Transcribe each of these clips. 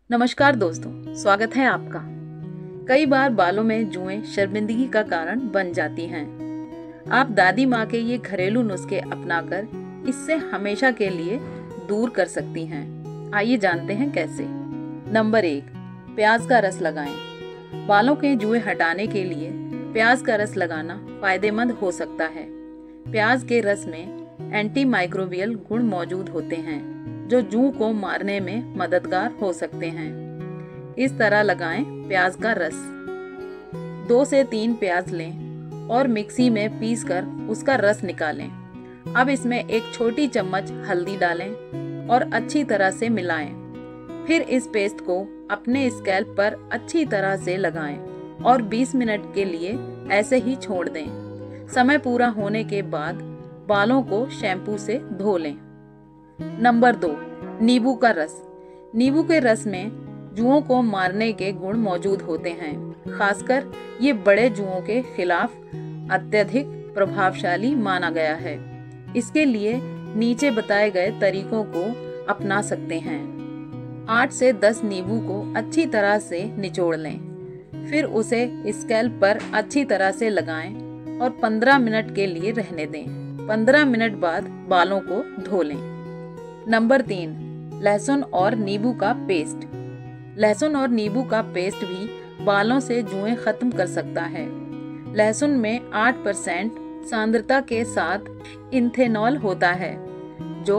नमस्कार दोस्तों, स्वागत है आपका। कई बार बालों में जुएं शर्मिंदगी का कारण बन जाती हैं। आप दादी माँ के ये घरेलू नुस्खे अपनाकर इससे हमेशा के लिए दूर कर सकती हैं। आइए जानते हैं कैसे। नंबर 1, प्याज का रस लगाएं। बालों के जुएं हटाने के लिए प्याज का रस लगाना फायदेमंद हो सकता है। प्याज के रस में एंटी माइक्रोबियल गुण मौजूद होते हैं जो जूं को मारने में मददगार हो सकते हैं। इस तरह लगाएं प्याज का रस। 2 से 3 प्याज लें और मिक्सी में पीसकर उसका रस निकालें। अब इसमें 1 छोटी चम्मच हल्दी डालें और अच्छी तरह से मिलाएं। फिर इस पेस्ट को अपने स्कैल्प पर अच्छी तरह से लगाएं और 20 मिनट के लिए ऐसे ही छोड़ दें। समय पूरा होने के बाद बालों को शैम्पू से धो लें। नंबर 2, नींबू का रस। नींबू के रस में जुओं को मारने के गुण मौजूद होते हैं। खासकर ये बड़े जुओं के खिलाफ अत्यधिक प्रभावशाली माना गया है। इसके लिए नीचे बताए गए तरीकों को अपना सकते हैं। 8 से 10 नींबू को अच्छी तरह से निचोड़ लें। फिर उसे स्कैल्प पर अच्छी तरह से लगाएं और 15 मिनट के लिए रहने दें। 15 मिनट बाद बालों को धो लें। नंबर 3, लहसुन और नींबू का पेस्ट। लहसुन और नींबू का पेस्ट भी बालों से जुएं खत्म कर सकता है। लहसुन में 8% सांद्रता के साथ इथेनॉल होता है जो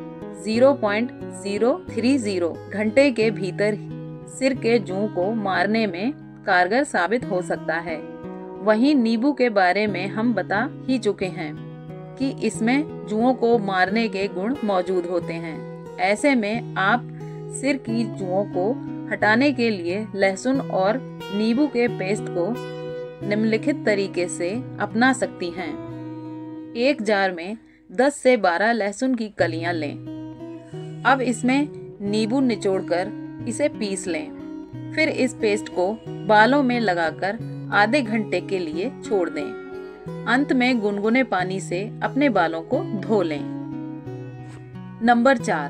0.030 घंटे के भीतर सिर के जूं को मारने में कारगर साबित हो सकता है। वहीं नींबू के बारे में हम बता ही चुके हैं कि इसमें जुओं को मारने के गुण मौजूद होते हैं। ऐसे में आप सिर की जुओं को हटाने के लिए लहसुन और नींबू के पेस्ट को निम्नलिखित तरीके से अपना सकती हैं। 1 जार में 10 से 12 लहसुन की कलियां लें। अब इसमें नींबू निचोड़कर इसे पीस लें। फिर इस पेस्ट को बालों में लगाकर आधे घंटे के लिए छोड़ दें। अंत में गुनगुने पानी से अपने बालों को धो लें। नंबर 4,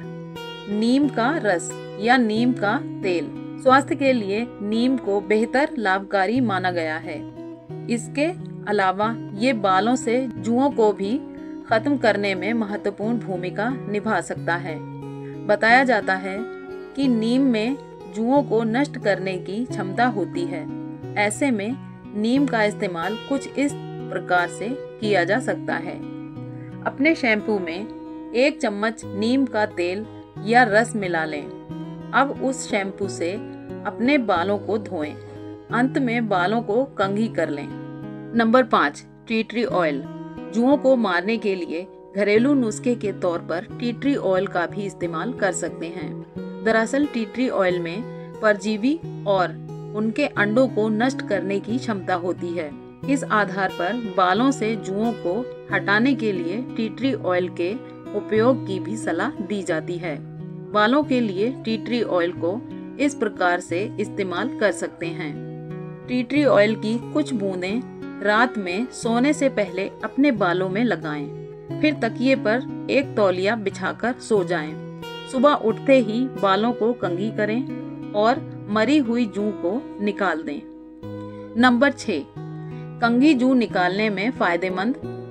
नीम का रस या नीम का तेल। स्वास्थ्य के लिए नीम को बेहतर लाभकारी माना गया है। इसके अलावा ये बालों से जुओं को भी खत्म करने में महत्वपूर्ण भूमिका निभा सकता है। बताया जाता है कि नीम में जुओं को नष्ट करने की क्षमता होती है। ऐसे में नीम का इस्तेमाल कुछ इस प्रकार से किया जा सकता है। अपने शैम्पू में 1 चम्मच नीम का तेल या रस मिला लें। अब उस शैम्पू से अपने बालों को धोएं। अंत में बालों को कंघी कर लें। Number 5, tea tree oil. जुओं को मारने के लिए घरेलू नुस्खे के तौर पर टी ट्री ऑयल का भी इस्तेमाल कर सकते हैं। दरअसल टी ट्री ऑयल में परजीवी और उनके अंडों को नष्ट करने की क्षमता होती है। इस आधार पर बालों से जुओं को हटाने के लिए टी ट्री ऑयल के उपयोग की भी सलाह दी जाती है। बालों के लिए टी ट्री ऑयल को इस प्रकार से इस्तेमाल कर सकते हैं। टी ट्री ऑयल की कुछ बूंदें रात में सोने से पहले अपने बालों में लगाएं। फिर तकिए पर 1 तौलिया बिछाकर सो जाएं। सुबह उठते ही बालों को कंघी करें और मरी हुई जूं को निकाल दें। नंबर 6, कंघी जूं निकालने में फायदेमंद।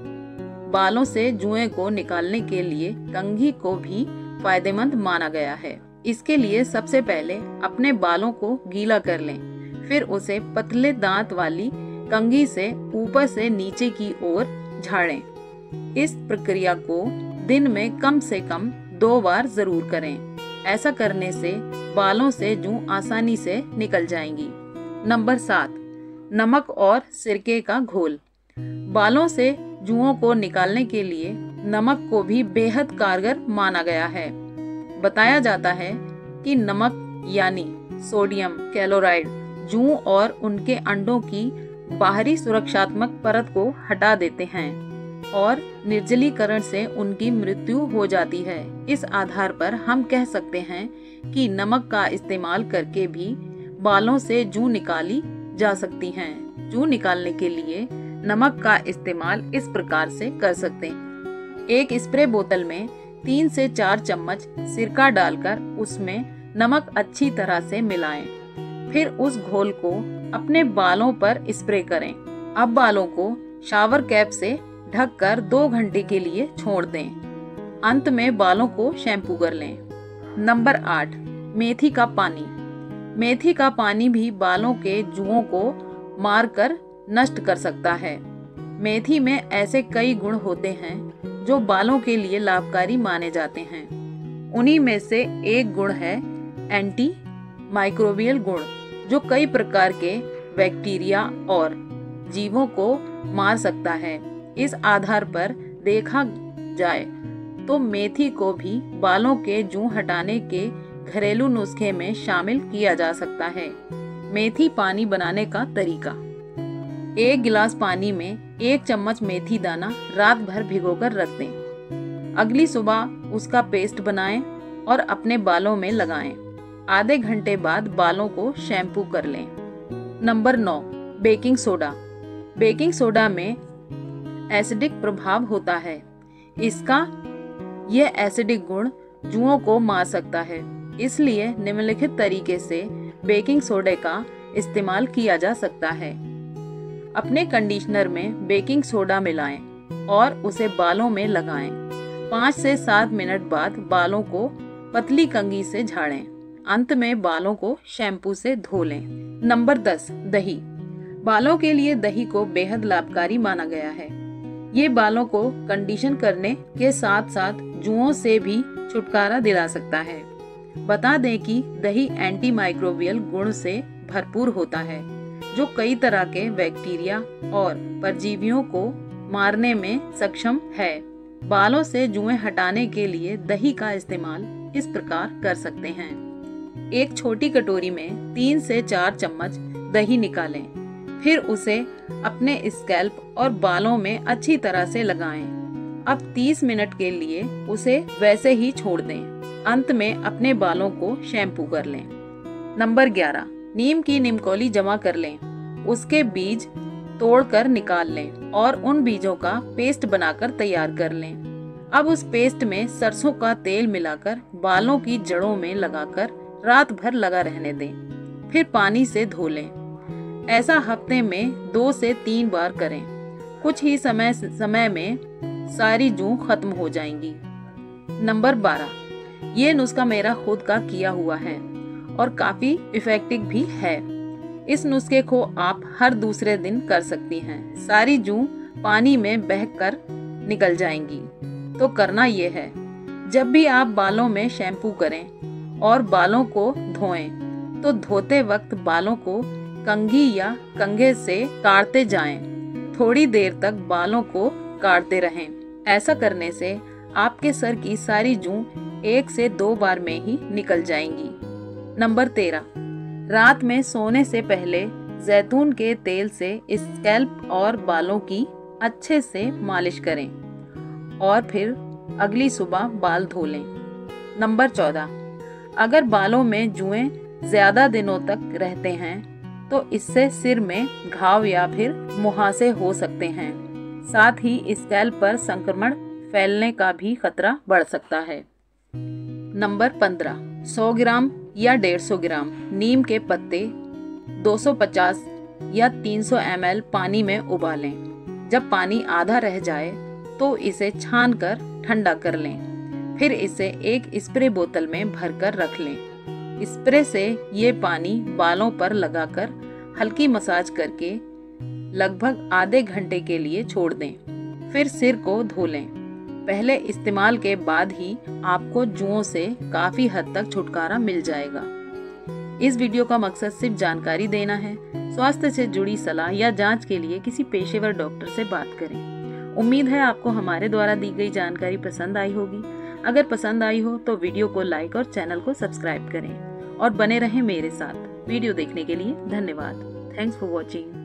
बालों से जुएं को निकालने के लिए कंघी को भी फायदेमंद माना गया है। इसके लिए सबसे पहले अपने बालों को गीला कर लें। फिर उसे पतले दांत वाली कंघी से ऊपर से नीचे की ओर झाड़ें। इस प्रक्रिया को दिन में कम से कम 2 बार जरूर करें। ऐसा करने से बालों से जूं आसानी से निकल जाएंगी। नंबर 7, नमक और सिरके का घोल। बालों से जुओं को निकालने के लिए नमक को भी बेहद कारगर माना गया है। बताया जाता है कि नमक यानी सोडियम क्लोराइड जूं और उनके अंडों की बाहरी सुरक्षात्मक परत को हटा देते हैं और निर्जलीकरण से उनकी मृत्यु हो जाती है। इस आधार पर हम कह सकते हैं कि नमक का इस्तेमाल करके भी बालों से जूं निकाली जा सकती हैं। जूं निकालने के लिए नमक का इस्तेमाल इस प्रकार से कर सकते हैं। 1 स्प्रे बोतल में 3 से 4 चम्मच सिरका डालकर उसमें नमक अच्छी तरह से मिलाएं। फिर उस घोल को अपने बालों पर स्प्रे करें। अब बालों को शावर कैप से ढककर 2 घंटे के लिए छोड़ दें। अंत में बालों को शैम्पू कर लें। नंबर 8, मेथी का पानी। मेथी का पानी भी बालों के जुओं को मारकर नष्ट कर सकता है। मेथी में ऐसे कई गुण होते हैं जो बालों के लिए लाभकारी माने जाते हैं। उन्हीं में से एक गुण है एंटी माइक्रोबियल गुण, जो कई प्रकार के बैक्टीरिया और जीवों को मार सकता है। इस आधार पर देखा जाए तो मेथी को भी बालों के जूं हटाने के घरेलू नुस्खे में शामिल किया जा सकता है। मेथी पानी बनाने का तरीका। 1 गिलास पानी में 1 चम्मच मेथी दाना रात भर भिगोकर रख दें। अगली सुबह उसका पेस्ट बनाएं और अपने बालों में लगाएं। आधे घंटे बाद बालों को शैम्पू कर लें। Number 9, baking soda. Baking soda में एसिडिक प्रभाव होता है। इसका यह एसिडिक गुण जुओं को मार सकता है, इसलिए निम्नलिखित तरीके से बेकिंग सोडे का इस्तेमाल किया जा सकता है। अपने कंडीशनर में बेकिंग सोडा मिलाएं और उसे बालों में लगाएं। 5 से 7 मिनट बाद बालों को पतली कंघी से झाड़ें। अंत में बालों को शैम्पू से धो लें। नंबर 10, दही। बालों के लिए दही को बेहद लाभकारी माना गया है। ये बालों को कंडीशन करने के साथ साथ जुओं से भी छुटकारा दिला सकता है। बता दें कि दही एंटी माइक्रोबियल गुण से भरपूर होता है, जो कई तरह के बैक्टीरिया और परजीवियों को मारने में सक्षम है। बालों से जुएं हटाने के लिए दही का इस्तेमाल इस प्रकार कर सकते हैं। एक छोटी कटोरी में 3 से 4 चम्मच दही निकालें। फिर उसे अपने स्कैल्प और बालों में अच्छी तरह से लगाएं। अब 30 मिनट के लिए उसे वैसे ही छोड़ दें। अंत में अपने बालों को शैम्पू कर लें। नंबर 11, नीम की निमकोली जमा कर लें। उसके बीज तोड़कर निकाल लें और उन बीजों का पेस्ट बनाकर तैयार कर लें। अब उस पेस्ट में सरसों का तेल मिलाकर बालों की जड़ों में लगाकर रात भर लगा रहने दें। फिर पानी से धो लें। ऐसा हफ्ते में 2 से 3 बार करें। कुछ ही समय में सारी जूं खत्म हो जाएंगी। नंबर 12, ये नुस्खा मेरा खुद का किया हुआ है और काफी इफेक्टिव भी है। इस नुस्खे को आप हर दूसरे दिन कर सकती हैं। सारी जूं पानी में बहकर निकल जाएंगी। तो करना ये है, जब भी आप बालों में शैम्पू करें और बालों को धोएं, तो धोते वक्त बालों को कंघी या कंघे से काटते जाएं। थोड़ी देर तक बालों को काटते रहें। ऐसा करने से आपके सर की सारी जूं 1 से 2 बार में ही निकल जाएंगी। नंबर 13, रात में सोने से पहले जैतून के तेल से स्कैल्प और बालों की अच्छे से मालिश करें और फिर अगली सुबह बाल धो लें। नंबर 14, अगर बालों में जुएं ज्यादा दिनों तक रहते हैं तो इससे सिर में घाव या फिर मुहासे हो सकते हैं। साथ ही स्कैल्प पर संक्रमण फैलने का भी खतरा बढ़ सकता है। नंबर 15, 100 ग्राम या 150 ग्राम नीम के पत्ते 250 या 300 ml पानी में उबालें। जब पानी आधा रह जाए तो इसे छानकर ठंडा कर लें। फिर इसे एक स्प्रे बोतल में भरकर रख लें। स्प्रे से ये पानी बालों पर लगाकर हल्की मसाज करके लगभग आधे घंटे के लिए छोड़ दें। फिर सिर को धो लें। पहले इस्तेमाल के बाद ही आपको जुओं से काफी हद तक छुटकारा मिल जाएगा। इस वीडियो का मकसद सिर्फ जानकारी देना है। स्वास्थ्य से जुड़ी सलाह या जांच के लिए किसी पेशेवर डॉक्टर से बात करें। उम्मीद है आपको हमारे द्वारा दी गई जानकारी पसंद आई होगी। अगर पसंद आई हो तो वीडियो को लाइक और चैनल को सब्सक्राइब करें और बने रहें मेरे साथ। वीडियो देखने के लिए धन्यवाद। Thanks for watching.